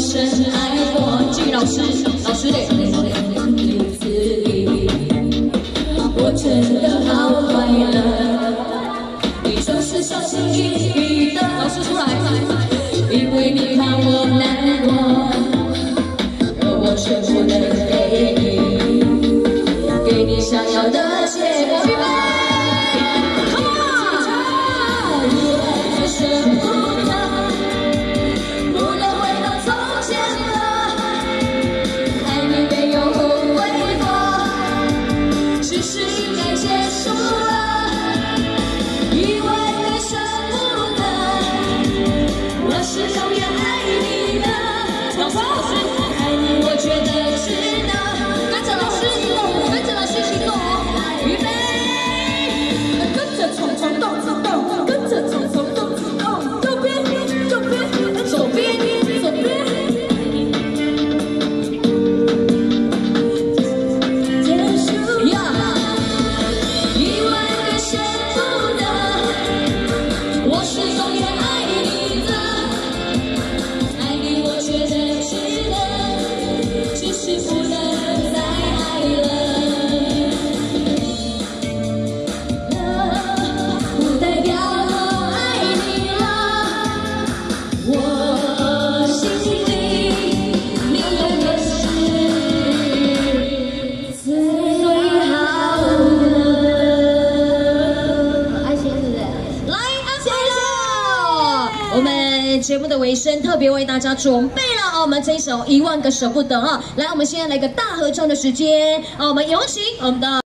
深爱过。季老师，老师嘞。我真的好快乐，你就是小心翼翼的。老师出来，因为你怕我难过，而我却不能给你想要的结果。预备 ，Come on！ 我舍不得，不能回到从前了，爱你没有后悔过，只是应该结束了，因为你舍不得，我是永远爱你的。老师，爱你我觉得值得，跟着老师行动，跟着老师行动哦，预备，跟着冲冲动自动，跟着冲冲动自动，右边右边，左边左边，结束呀，因为你舍不得，我是永远爱你的，爱你我觉得值得，只是不能再爱了。不代表我爱你了，我心里你永远是最好的。爱心是不是？来，安排了。我们节目的尾声特别为大家准备了我们这一首《1万个舍不得》啊，来，我们现在来个大合唱的时间我们有请我们的。